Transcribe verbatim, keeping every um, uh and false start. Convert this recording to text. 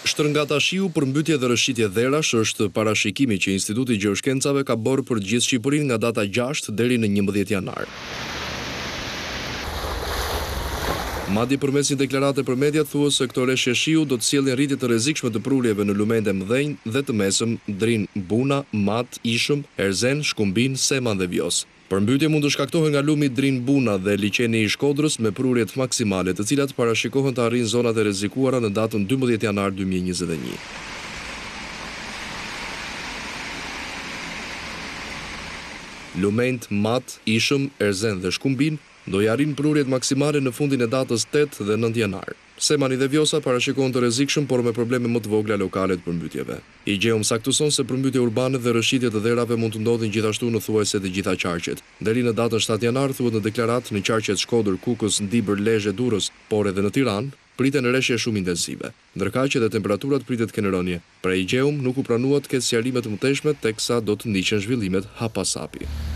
Shtrëngata shiu, përmbytje dhe rëshqitje dherash është parashikimi që Instituti i Gjeoshkencave ka bërë për gjithë Shqipërinë nga data gjashtë deri në njëmbëdhjetë janar. Madje përmes një deklarate për mediat thuhet se këto reshje shiu do të sjellin rritje të rrezikshme të prurjeve në lumende mëdhenj dhe të mesëm, Drin, Buna, Mat, Ishëm, Erzen, Shkumbin, Seman dhe Vjos. Përmbytje mund të shkaktohet nga lumi Drin Buna dhe liqeni i Shkodrës me prurjet maksimale, të cilat parashikohen të arrijnë zonat e rrezikuara në datën dymbëdhjetë janar dy mijë e njëzet e një. Lumenjt Mat, Ishëm, Erzen dhe Shkumbin do i arrin prurjet maksimale në fundin e datës tetë dhe nëntë janar. Semani dhe Vjosa parashikohen të rrezikshëm, por me probleme më të vogla lokale të përmbytjeve. I Gjeum saktuson se përmbytje urbane dhe rrëshqitje të dherave mund të ndodhin gjithashtu në thuajse të gjitha qarqet. Deri në datën shtatë janar thuhet në deklaratë në qarqet Shkodër, Kukës, Ndibër, Lezhë, Durrës, por edhe në Tiranë priten rreshje shumë intensive. Ndërkaq edhe temperaturat pritet kenë rënje. Pra i Gjeum nuk u pranuat të ketë sjarime të mëtejshme, teksa do të ndiqen zhvillimet hapasapi.